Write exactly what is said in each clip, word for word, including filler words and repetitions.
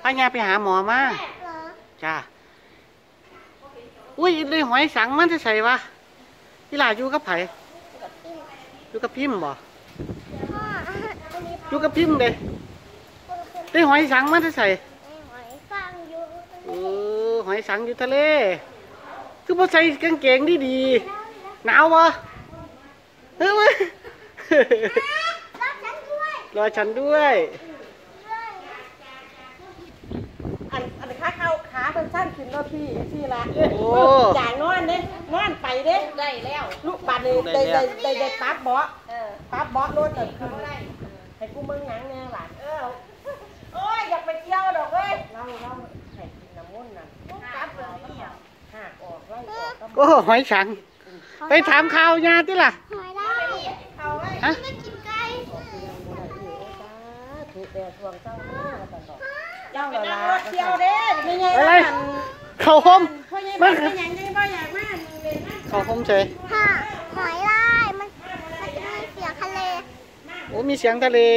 ายาไปหาหมอมาจ้าอุ้ยเลยหอยสังมันจะใส่วะพี่หลาอยู่กับไผ่อยู่กับพิมพ์บ่อยู่กับพิมพ์เด้ได้หอยสังมันจะใส่เออหอยสังอยู่ทะเลคือพอใส่กางเกงดีดีหนาววะเฮ้ยรอฉันด้วยอันอันขาเข้าขาเป็นสั้นขึ้นแล้วพี่พี่ละจ่ายนอนเด้นอนไปเด้ได้แล้วลูกบาดเลยได้ได้ได้ได้ปั๊บเบาะปั๊บเบาะรถเกิดขึ้นให้กูมึงหนังเนี่ยหลานเออโอ้ยอยากไปเที่ยวดอกเว้ยเราเราให้กินน้ำมันน่ะปั๊บเลยหักออกไล่ออกโอ้หอยสังไปถามข่าวยาที่ล่ะฮะถูกแต่ทวงเจ้าเจ้าเราละเที่ยวเด้ไม่ไงอะไรเขาคมมันเป็นอย่างนี้บ่อยากมากเขาคมเฉยค่ะหอยลายมันมันจะมีเสียงทะเลโอ้มีเสียงทะเล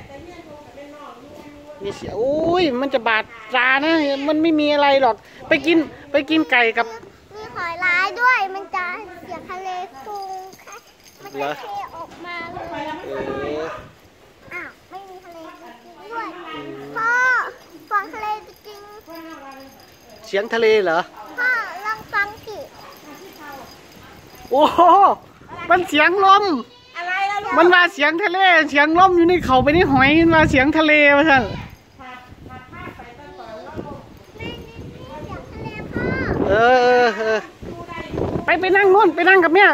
มีเสียงอุ้ยมันจะบาดตานะมันไม่มีอะไรหรอกไปกินไปกินไก่กับมีหอยลายด้วยมันจะเสียงทะเลฟุ้งมันจะเทออกมาเลยอ้าวไม่มีทะเลจริงด้วยพ่อฟังทะเลจริงเสียงทะเลเหรอพ่อลองฟังสิโอ้โหมันเสียงลมมันว่าเสียงทะเลเสียงลมอยู่ในเขาไปในหอยมันว่าเสียงทะเลมาท่านเออเออเออไปไปนั่งนู่นไปนั่งกับแม่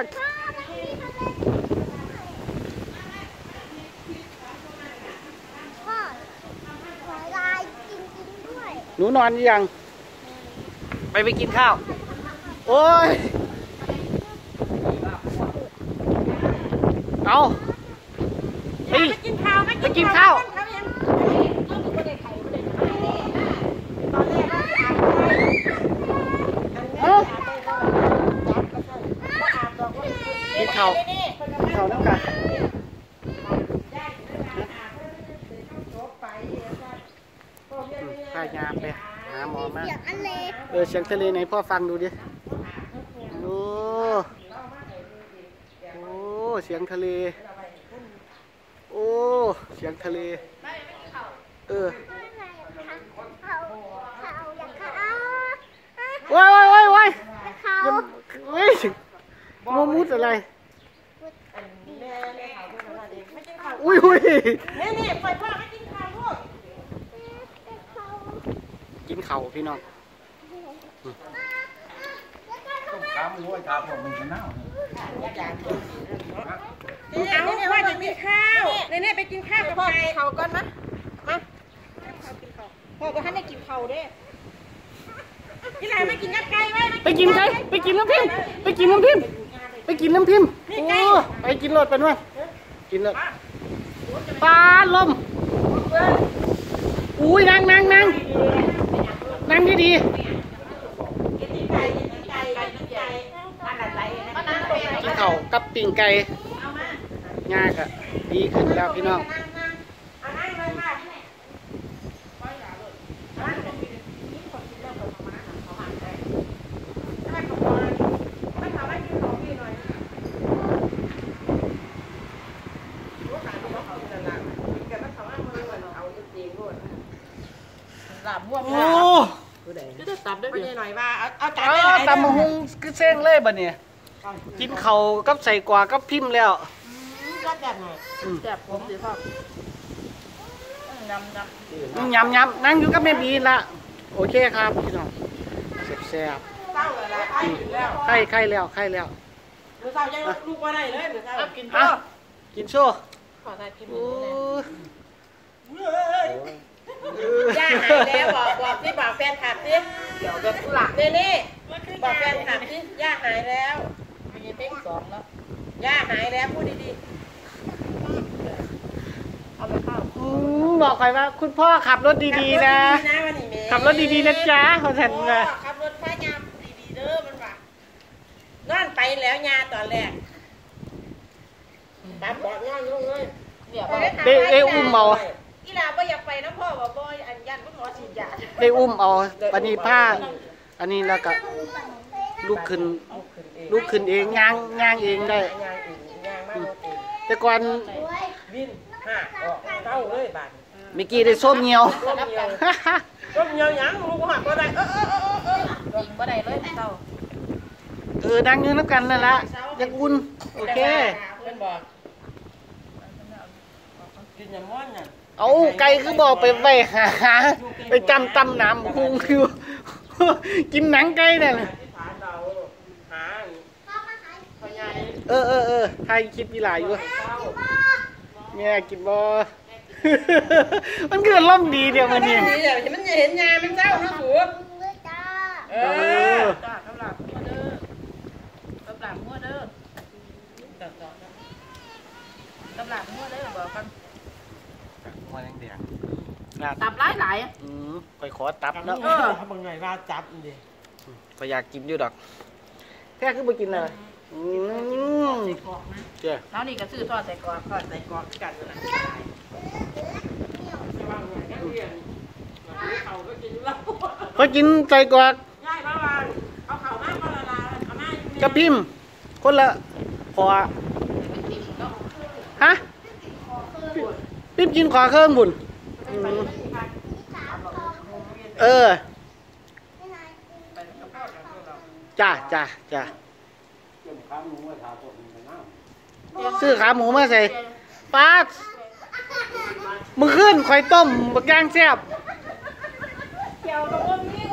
หนูนอนยังไปไปกินข้าวโอ้ยเอาไปกินข้าวไปกินข้าวกินข้าวกินข้าวน้ำกันพายามไปหาหมอมาเออเสียงทะเลไหนพ่อฟังดูดิโอ้โอ้เสียงทะเลโอ้เสียงทะเลเออว้ายว้ายว้ายว้ายเฮ้ยมมุดอะไรอุ้ยอุ้ยนี่นี่ปล่อยพ่อให้กินข้าวลูกกินเข่าพี่น้องข้าวหมูไอ้ข้าวผมมันจะเน่าเอาเนี่ยว่าจะมีข้าวเนี่ยเนี่ยไปกินข้าวกับพ่อกินข้าวก่อนนะมาพ่อก็ท่านได้กินข้าวด้วยที่ไหนไม่กินน้ำไก่ไว้ไปกินไก่ไปกินน้ำพิมไปกินน้ำพิมไปกินน้ำพิมโอ้ไปกินรถไปด้วยกินรถปลาลมอุ้ยนั่งนั่งนั่งนั่งดีดีกินข้าวกับปิ่งไก่ง่ายก็ดีขึ้นแล้วพี่น้องโอ้ก็จะตับได้ไปหน่อยว่าเอาเอาตับตำมะฮุงคือเส้นเลยบ่เนี่ยกินเข่ากับใส่กว่ากับพิมพ์แล้วก็แบบไหนแบบผมสิพ่อยำยำยำนั่งอยู่กับแม่บีละโอเคครับพี่น้องแซ่บๆไข่ไข่แล้วไข่แล้วหนูสาวยังลูกว่าได้เลยหนูสาวกินโชว์กินโชว์ขอได้กินหมูย่าหายแล้วบอกบอกที่บอกแฟนคลับที่เดี๋ยวจะหลักนี่นี่บอกแฟนคลับที่ย่าหายแล้วมีเต็มสองแล้วย่าหายแล้วพูดดีๆเอาไปเข้าบอกใครว่าคุณพ่อขับรถดีๆนะขับรถดีๆนะจ๊ะเขาแทนเลยขับรถพายามดีๆเด้อมันว่านอนไปแล้วยาตอนแรกตามบอกย่าลุงเลยเดี๋ยวเดี๋ยวอุ้มเมาอีหลาบ่อยากไปนะพ่อว่าบ่อันยันคุณหมอฉีดยาได้อุ้มเอาปนีผ้าอันนี้แล้วก็ลูกขึ้นลูกขึ้นเองย่างย่างเองได้ยางเองยางมารถเองแต่ก่อนบินห้าออกเก้าเลยบาทเมื่อกี้ได้ส้มเหี่ยวร่มเหี่ยวร่มเหี่ยวหยังลูกหักก็ได้เออเออเออเออยิงบ่ได้เลยเศร้าเออดังเงินน้ำกันนั่นละอยังอุ่นโอเคเพื่อนบอกกินยำม้อนน่ะเอาไก่คือบอกไปไปหาหาไปจำตำน้ำคุงคือ กินหนังไก่นั่นน่ะที่ฐานเราหาพ่อใหญ่เออเออเออไทยคิดวิลาอยู่เศร้าแม่กินบ่ มันเกิดล่มดีเดียวมันนี่นี่เดี๋ยวมันจะเห็นยามันเศร้านะสูด้วยจ้าเอเอออจ้ากำลังมั่วเด้อกำลังมั่วเด้อกำลังมั่วเด้อบอกกันหัวแดงตับหลายหลายๆอืมคอยขอตับเนาะเออเขาบอกไงว่าจับดิคอยอยากกินอยู่ดอกแค่คือไปกินเลยอืมใส่กรอกนะเจ้าแล้วนี่ก็ซื้อทอดใส่กรอกก็ใส่กรอกกันนะจะวางไงนักเรียนเขาก็กินแล้วเขากินใส่กรอกง่ายมากวันเอาเข่ามากก็ละลายเอามากับพิมพ์คนละขอฮะพิมพ์กินขอเครื่องบุญอืมเออจ้าจ้าจ้าซื้อขาหมูมาใส่ปลามือขึ้นข่อยต้มบักย่างแซ่บเกี่ยวกับวงนี้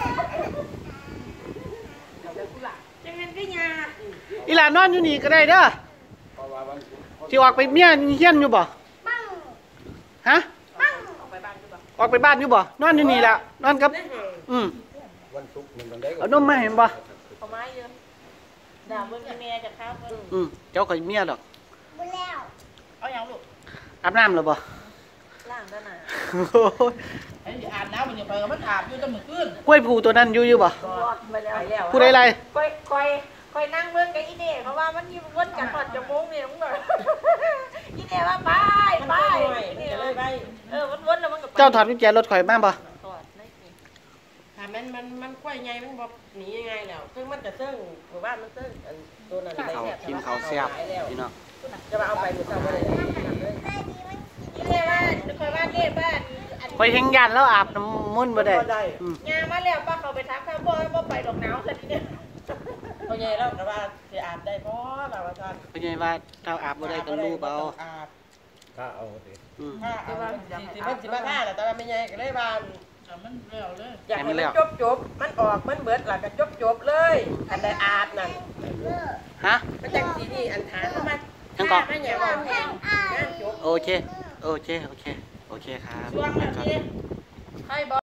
จังเงินก็ยาอีหลานนอนอยู่นี่ก็ได้เด้อที่ออกไปเมียเฮียนอยู่บ่ฮะออกไปบ้านอยู่บ่นอนอยู่นี่แหละนอนกับอืมวันศุกร์มันกันได้เอานมมาเห็นบ่เอาไม้เยอะด่าเบิ่งกับแม่จะข้าวเบิ่งอืมเจ้าข่อยเมียดอกบุญแล้วเอาอย่างลูกอาบน้ำแล้วบ่ล่างด้านหน้าโอ้ยไอ้ที่อาบน้ำมันยังไปกับมันอาบอยู่แต่มื้อคืนกล้วยผูตัวนั้นอยู่อยู่บ่บอกไปแล้วแล้วผู้ใดไรคอยคอยคอยนั่งเบิ่งกับอีเน่เพราะว่ามันมีวนกันหอดจมูกนี่มึงบอกอีเน่ว่าไปไปนี่เลยไปเออวนๆแล้วมันก็ไปเจ้าถอดกุญแจรถข่อยมาบ่ถอดได้สิถ้ามันมันมันควายไงมันบอกหนียังไงแล้วซึ่งมันจะซึ่งหมู่บ้านมันซึ่งตัวนั้นเขากินเขาวแซ่บพี่น้องจะมาเอาไปหรือเปล่าเลยอีเน่ว่าคอยว่าเน่บ้านอันข่อยเฮงยันแล้วอาบน้ำมนต์บ่ได้อืมงานมาแล้วป้าเขาไปทักเขาบ่บ่ไปดอกหนาวซะทีเดียวเขาใหญ่แล้วแต่ว่าจะอาบได้เพราะเราว่าท่านเป็นไงว่าถ้าอาบบ่ได้ก็รูปเอาอาบถ้าเอาดิอืมถ้าเอาสิมันสิมาท่าแต่ว่าไม่ใหญ่ก็เลยว่าแต่มันเร็วเลยอยากให้มันจบจบมันออกมันเบิดหลักก็จบจบเลยอันใดอาบนั่นฮะมันจังสีนี่อันฐานมันมาทั้งกล่องไม่ใหญ่ว่าแห้งงานจบโอเค โอเค โอเค โอเคครับช่วงแบบนี้ให้บ